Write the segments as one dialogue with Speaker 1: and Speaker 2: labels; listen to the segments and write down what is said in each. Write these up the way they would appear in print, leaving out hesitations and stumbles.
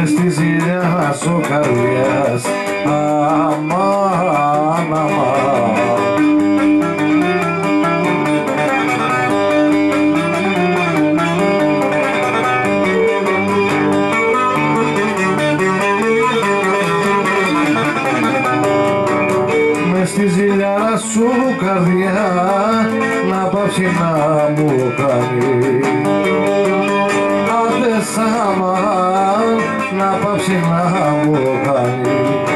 Speaker 1: στη ζήλια σου καρδιάς. Αμάν, αμάν. Στη ζηλιάρα σου καρδιά να πάψει να μου κάνει. Άντε σαμάν να πάψει να μου κάνει.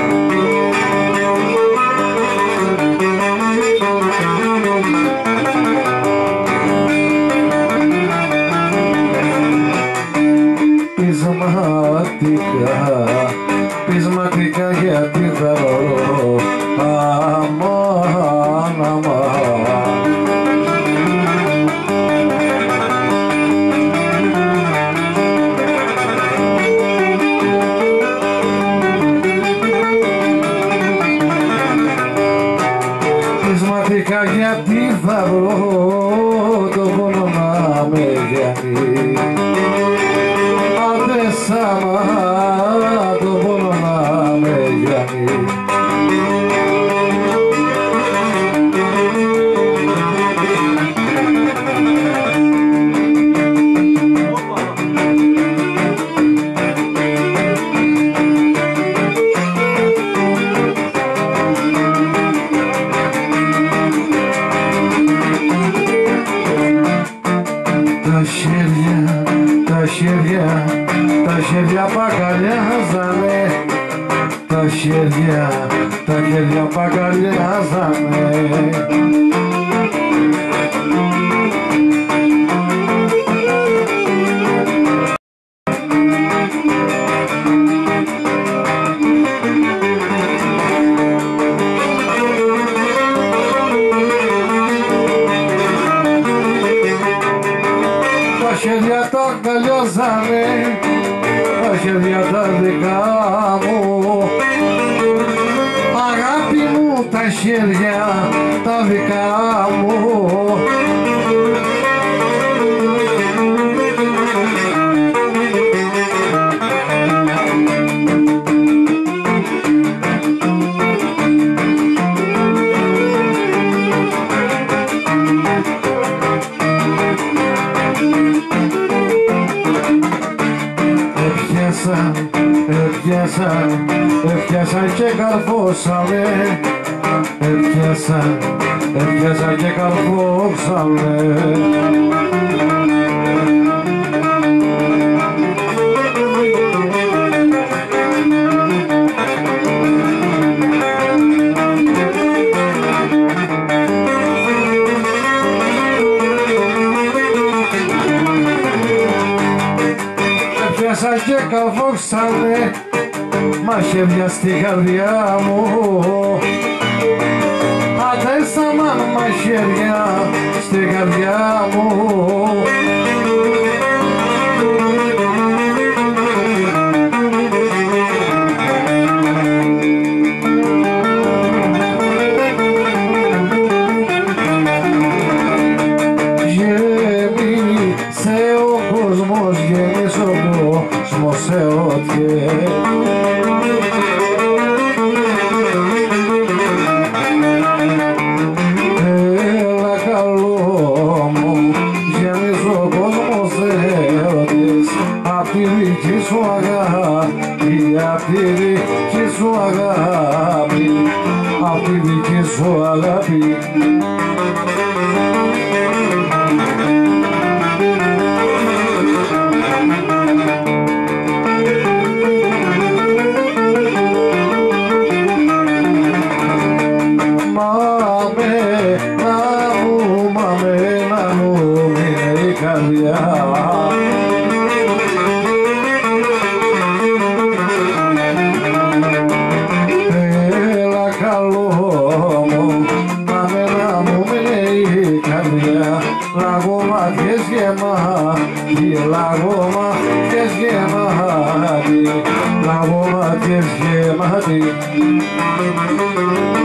Speaker 1: Πεισματικά γιατί θα βρω. Αμάν, αμάν. Πεισματικά γιατί θα βρω το πόνο να με γιάνει. Άντε σαμά το πόνο να με γιάνει. Τα χέρια παγκαλιάζανε, τα χέρια παγκαλιάζανε. Τα χέρια τα αγκαλιάζανε, τα χέρια τα δικά μου. Αγάπη μου τα χέρια τα δικά μου. Έπιασαν και καρφώσανε, έπιασαν και καρφώσανε. Έπιασαν και καρφώσανε μαχαίρια στην καρδιά μου. Αντέσταμαν μαχαίρια στην καρδιά μου. Γέμισε ο κόσμος, γέμισε ο κόσμος σε ό,τι. Απ' τη δική σου αγάπη, απ' τη δική σου αγάπη. Μάμε, να μου μείνει η καρδιά. Λαγώμα και γεμάτη, λαγώμα και γεμάτη.